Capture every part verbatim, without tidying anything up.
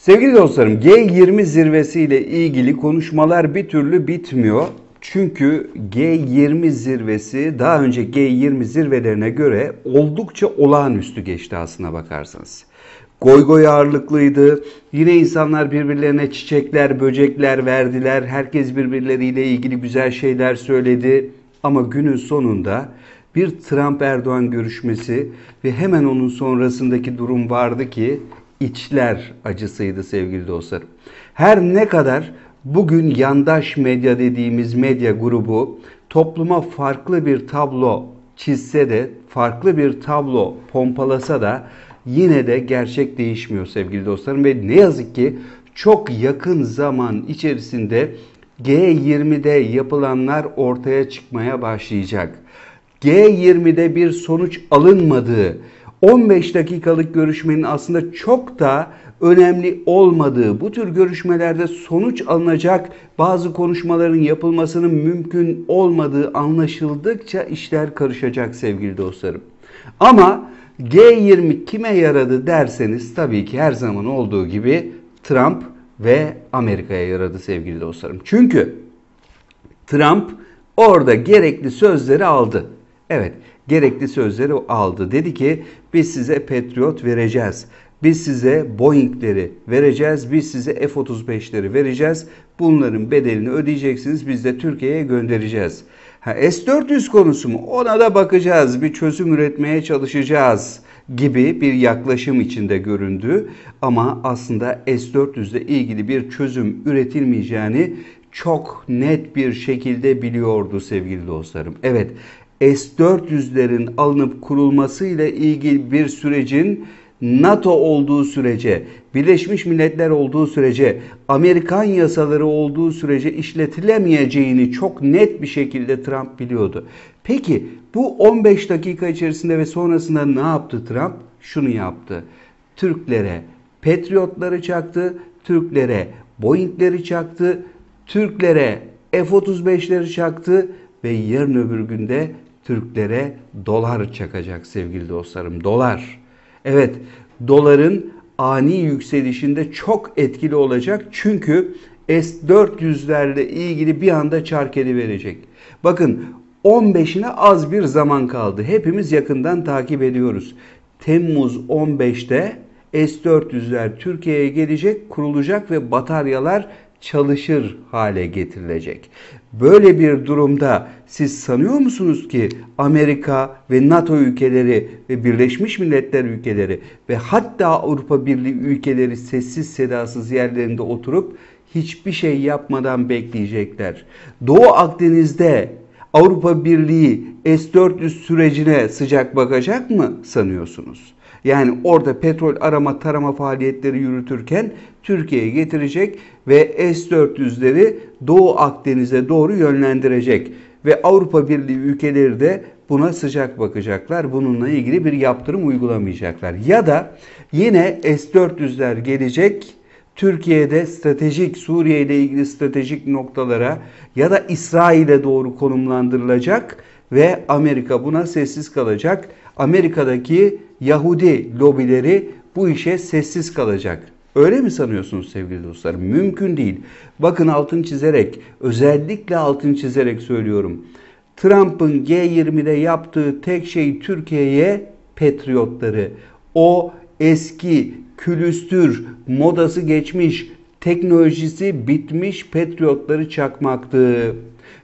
Sevgili dostlarım, G yirmi zirvesiyle ilgili konuşmalar bir türlü bitmiyor. Çünkü G yirmi zirvesi daha önce G yirmi zirvelerine göre oldukça olağanüstü geçti aslına bakarsanız. Goy goy ağırlıklıydı. Yine insanlar birbirlerine çiçekler, böcekler verdiler. Herkes birbirleriyle ilgili güzel şeyler söyledi. Ama günün sonunda bir Trump-Erdoğan görüşmesi ve hemen onun sonrasındaki durum vardı ki içler acısıydı sevgili dostlarım. Her ne kadar bugün yandaş medya dediğimiz medya grubu topluma farklı bir tablo çizse de, farklı bir tablo pompalasa da yine de gerçek değişmiyor sevgili dostlarım. Ve ne yazık ki çok yakın zaman içerisinde G yirmide yapılanlar ortaya çıkmaya başlayacak. G yirmide bir sonuç alınmadığı, on beş dakikalık görüşmenin aslında çok da önemli olmadığı, bu tür görüşmelerde sonuç alınacak bazı konuşmaların yapılmasının mümkün olmadığı anlaşıldıkça işler karışacak sevgili dostlarım. Ama G yirmi kime yaradı derseniz tabii ki her zaman olduğu gibi Trump ve Amerika'ya yaradı sevgili dostlarım. Çünkü Trump orada gerekli sözleri aldı. Evet, gerekli sözleri aldı. Dedi ki biz size Patriot vereceğiz. Biz size Boeing'leri vereceğiz. Biz size F otuz beşleri vereceğiz. Bunların bedelini ödeyeceksiniz. Biz de Türkiye'ye göndereceğiz. Ha, S dört yüz konusu mu? Ona da bakacağız. Bir çözüm üretmeye çalışacağız gibi bir yaklaşım içinde göründü. Ama aslında S dört yüz ile ilgili bir çözüm üretilmeyeceğini çok net bir şekilde biliyordu sevgili dostlarım. Evet, S dört yüzlerin alınıp kurulmasıyla ilgili bir sürecin NATO olduğu sürece, Birleşmiş Milletler olduğu sürece, Amerikan yasaları olduğu sürece işletilemeyeceğini çok net bir şekilde Trump biliyordu. Peki bu on beş dakika içerisinde ve sonrasında ne yaptı Trump? Şunu yaptı. Türklere Patriotları çaktı, Türklere Boeing'leri çaktı, Türklere F otuz beşleri çaktı ve yarın öbür günde Türklere dolar çakacak sevgili dostlarım. Dolar. Evet, doların ani yükselişinde çok etkili olacak. Çünkü S dört yüzlerle ilgili bir anda çark verecek. Bakın on beşine az bir zaman kaldı. Hepimiz yakından takip ediyoruz. Temmuz on beşte S dört yüzler Türkiye'ye gelecek, kurulacak ve bataryalar çalışır hale getirilecek. Böyle bir durumda siz sanıyor musunuz ki Amerika ve NATO ülkeleri ve Birleşmiş Milletler ülkeleri ve hatta Avrupa Birliği ülkeleri sessiz sedasız yerlerinde oturup hiçbir şey yapmadan bekleyecekler? Doğu Akdeniz'de Avrupa Birliği S dört yüz sürecine sıcak bakacak mı sanıyorsunuz? Yani orada petrol arama tarama faaliyetleri yürütürken Türkiye'ye getirecek ve S dört yüzleri Doğu Akdeniz'e doğru yönlendirecek. Ve Avrupa Birliği ülkeleri de buna sıcak bakacaklar. Bununla ilgili bir yaptırım uygulamayacaklar. Ya da yine S dört yüzler gelecek, Türkiye'de stratejik, Suriye ile ilgili stratejik noktalara ya da İsrail'e doğru konumlandırılacak ve Amerika buna sessiz kalacak. Amerika'daki Yahudi lobileri bu işe sessiz kalacak. Öyle mi sanıyorsunuz sevgili dostlar? Mümkün değil. Bakın altını çizerek, özellikle altını çizerek söylüyorum. Trump'ın G yirmide yaptığı tek şey Türkiye'ye Patriotları, o eski, külüstür, modası geçmiş, teknolojisi bitmiş Patriotları çakmaktı.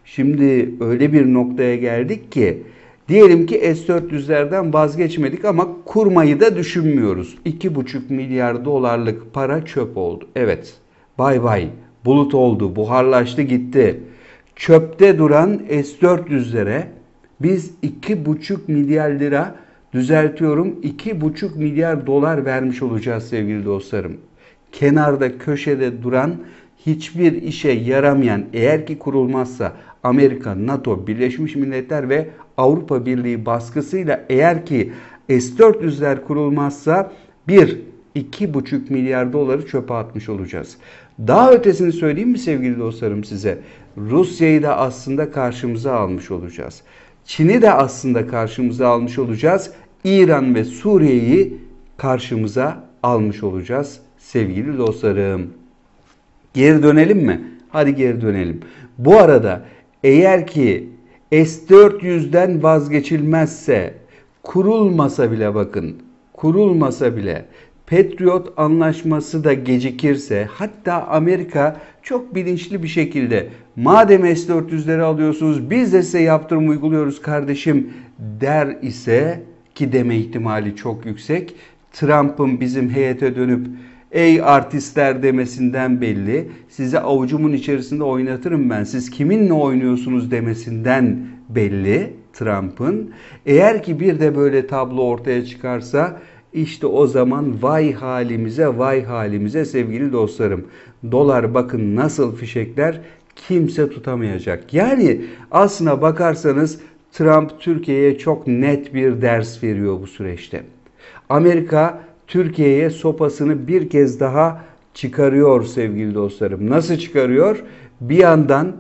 Şimdi öyle bir noktaya geldik ki, diyelim ki S dört yüzlerden vazgeçmedik ama kurmayı da düşünmüyoruz. iki buçuk milyar dolarlık para çöp oldu. Evet, bay bay, bulut oldu, buharlaştı gitti. Çöpte duran S dört yüzlere biz iki buçuk milyar lira, düzeltiyorum, iki buçuk milyar dolar vermiş olacağız sevgili dostlarım. Kenarda, köşede duran, hiçbir işe yaramayan, eğer ki kurulmazsa Amerika, NATO, Birleşmiş Milletler ve Avrupa Birliği baskısıyla eğer ki S dört yüzler kurulmazsa bir iki buçuk milyar doları çöpe atmış olacağız. Daha ötesini söyleyeyim mi sevgili dostlarım size? Rusya'yı da aslında karşımıza almış olacağız. Çin'i de aslında karşımıza almış olacağız. İran ve Suriye'yi karşımıza almış olacağız sevgili dostlarım. Geri dönelim mi? Hadi geri dönelim. Bu arada eğer ki S dört yüzden vazgeçilmezse, kurulmasa bile bakın, kurulmasa bile Patriot anlaşması da gecikirse, hatta Amerika çok bilinçli bir şekilde madem S dört yüzleri alıyorsunuz biz de size yaptırım uyguluyoruz kardeşim der ise, ki deme ihtimali çok yüksek, Trump'ın bizim heyete dönüp ey artistler demesinden belli, size avucumun içerisinde oynatırım ben, siz kiminle oynuyorsunuz demesinden belli Trump'ın. Eğer ki bir de böyle tablo ortaya çıkarsa, işte o zaman vay halimize, vay halimize sevgili dostlarım. Dolar bakın nasıl fişekler, kimse tutamayacak. Yani aslına bakarsanız Trump Türkiye'ye çok net bir ders veriyor bu süreçte. Amerika Türkiye'ye sopasını bir kez daha çıkarıyor sevgili dostlarım. Nasıl çıkarıyor? Bir yandan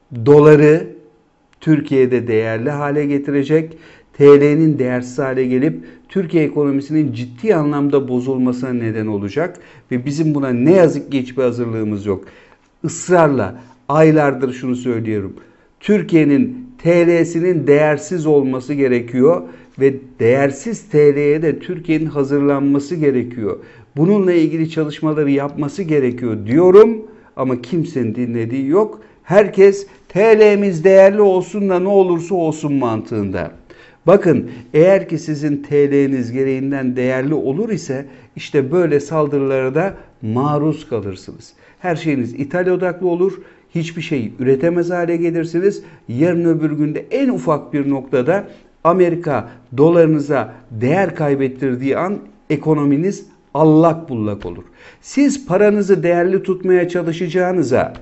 doları Türkiye'de değerli hale getirecek, T L'nin değersiz hale gelip Türkiye ekonomisinin ciddi anlamda bozulmasına neden olacak ve bizim buna ne yazık ki hiçbir hazırlığımız yok. Israrla aylardır şunu söylüyorum. Türkiye'nin T L'sinin değersiz olması gerekiyor ve değersiz T L'ye de Türkiye'nin hazırlanması gerekiyor. Bununla ilgili çalışmaları yapması gerekiyor diyorum ama kimsenin dinlediği yok. Herkes T L'miz değerli olsun da ne olursa olsun mantığında. Bakın eğer ki sizin T L'niz gereğinden değerli olur ise işte böyle saldırılara da maruz kalırsınız. Her şeyiniz ithal odaklı olur. Hiçbir şey üretemez hale gelirsiniz. Yarın öbür günde en ufak bir noktada Amerika dolarınıza değer kaybettirdiği an ekonominiz allak bullak olur. Siz paranızı değerli tutmaya çalışacağınıza,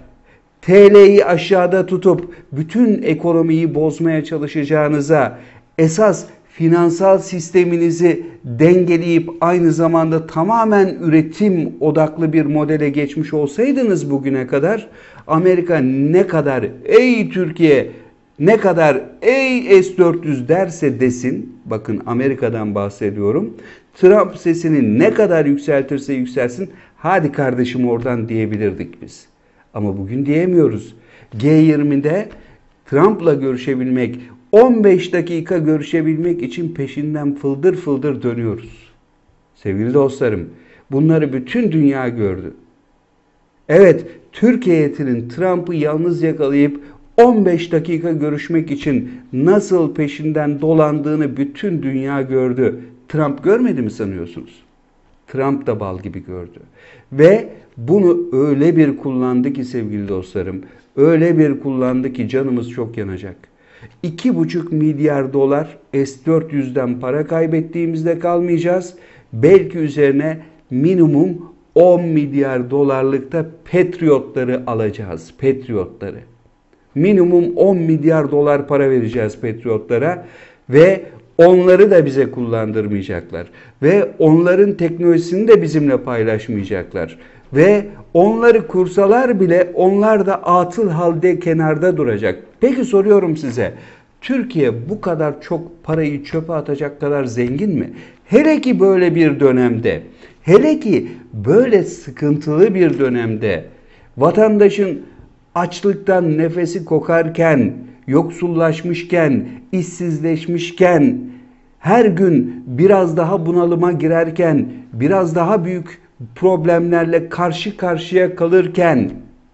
T L'yi aşağıda tutup bütün ekonomiyi bozmaya çalışacağınıza, esas finansal sisteminizi dengeleyip aynı zamanda tamamen üretim odaklı bir modele geçmiş olsaydınız bugüne kadar, Amerika ne kadar ey Türkiye, ne kadar ey S dört yüz derse desin, bakın Amerika'dan bahsediyorum, Trump sesini ne kadar yükseltirse yükselsin, hadi kardeşim oradan diyebilirdik biz. Ama bugün diyemiyoruz. G yirmide Trump'la görüşebilmek, on beş dakika görüşebilmek için peşinden fıldır fıldır dönüyoruz. Sevgili dostlarım, bunları bütün dünya gördü. Evet, Türkiye heyetinin Trump'ı yalnız yakalayıp on beş dakika görüşmek için nasıl peşinden dolandığını bütün dünya gördü. Trump görmedi mi sanıyorsunuz? Trump da bal gibi gördü. Ve bunu öyle bir kullandı ki sevgili dostlarım, öyle bir kullandı ki canımız çok yanacak. iki buçuk milyar dolar S dört yüzden para kaybettiğimizde kalmayacağız. Belki üzerine minimum on milyar dolarlıkta Patriotları alacağız. Patriotları. Minimum on milyar dolar para vereceğiz Patriotlara ve onları da bize kullandırmayacaklar. Ve onların teknolojisini de bizimle paylaşmayacaklar. Ve onları kursalar bile onlar da atıl halde kenarda duracak. Peki soruyorum size, Türkiye bu kadar çok parayı çöpe atacak kadar zengin mi? Hele ki böyle bir dönemde, hele ki böyle sıkıntılı bir dönemde, vatandaşın açlıktan nefesi kokarken, yoksullaşmışken, işsizleşmişken, her gün biraz daha bunalıma girerken, biraz daha büyük problemlerle karşı karşıya kalırken,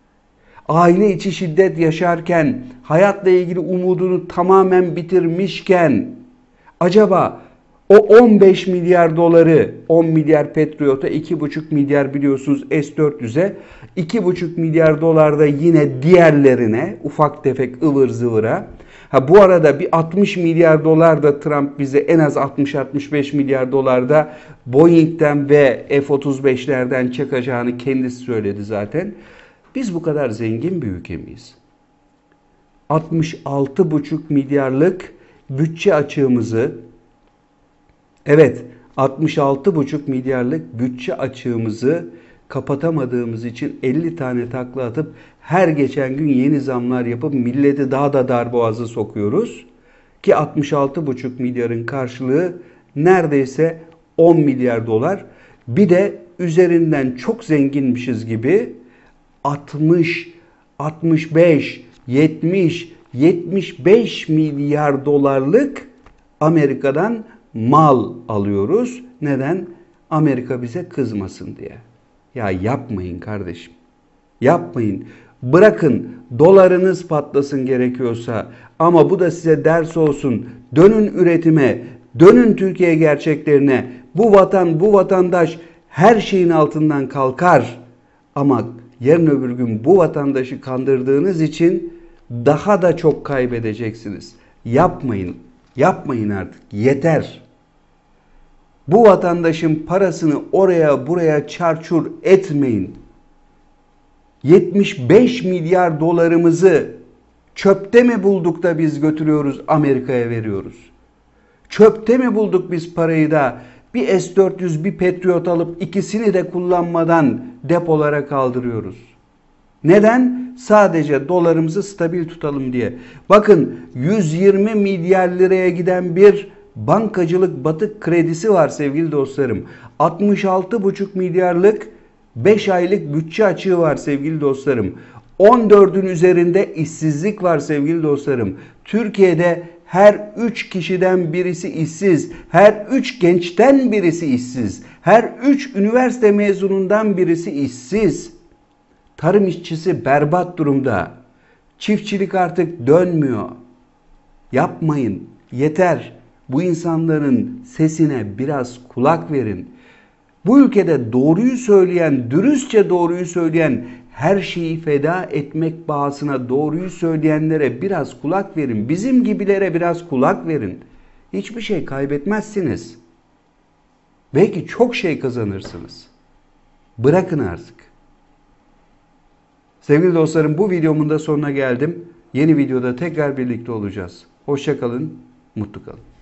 aile içi şiddet yaşarken, hayatla ilgili umudunu tamamen bitirmişken, acaba o on beş milyar doları, on milyar Patriot'a, iki buçuk milyar biliyorsunuz S dört yüze, iki buçuk milyar dolar da yine diğerlerine, ufak tefek ıvır zıvıra. Ha bu arada bir altmış milyar dolar da Trump bize, en az altmış altmış beş milyar dolar da Boeing'den ve F otuz beşlerden çakacağını kendisi söyledi zaten. Biz bu kadar zengin bir ülke miyiz? altmış altı buçuk milyarlık bütçe açığımızı, evet altmış altı buçuk milyarlık bütçe açığımızı kapatamadığımız için elli tane takla atıp her geçen gün yeni zamlar yapıp milleti daha da darboğaza sokuyoruz. Ki altmış altı buçuk milyarın karşılığı neredeyse on milyar dolar. Bir de üzerinden çok zenginmişiz gibi altmış, altmış beş, yetmiş, yetmiş beş milyar dolarlık Amerika'dan mal alıyoruz. Neden? Amerika bize kızmasın diye. Ya yapmayın kardeşim. Yapmayın. Bırakın dolarınız patlasın gerekiyorsa, ama bu da size ders olsun. Dönün üretime, dönün Türkiye gerçeklerine. Bu vatan, bu vatandaş her şeyin altından kalkar. Ama yarın öbür gün bu vatandaşı kandırdığınız için daha da çok kaybedeceksiniz. Yapmayın. Yapmayın artık. Yeter. Bu vatandaşın parasını oraya buraya çarçur etmeyin. yetmiş beş milyar dolarımızı çöpte mi bulduk da biz götürüyoruz Amerika'ya veriyoruz? Çöpte mi bulduk biz parayı da bir S dört yüz bir Patriot alıp ikisini de kullanmadan depolara kaldırıyoruz? Neden? Sadece dolarımızı stabil tutalım diye. Bakın yüz yirmi milyar liraya giden bir bankacılık batık kredisi var sevgili dostlarım. altmış altı buçuk milyarlık beş aylık bütçe açığı var sevgili dostlarım. on dördün üzerinde işsizlik var sevgili dostlarım. Türkiye'de her üç kişiden birisi işsiz, her üç gençten birisi işsiz, her üç üniversite mezunundan birisi işsiz. Tarım işçisi berbat durumda. Çiftçilik artık dönmüyor. Yapmayın. Yeter. Bu insanların sesine biraz kulak verin. Bu ülkede doğruyu söyleyen, dürüstçe doğruyu söyleyen, her şeyi feda etmek bahasına doğruyu söyleyenlere biraz kulak verin. Bizim gibilere biraz kulak verin. Hiçbir şey kaybetmezsiniz. Belki çok şey kazanırsınız. Bırakın artık. Sevgili dostlarım, bu videomun da sonuna geldim. Yeni videoda tekrar birlikte olacağız. Hoşça kalın, mutlu kalın.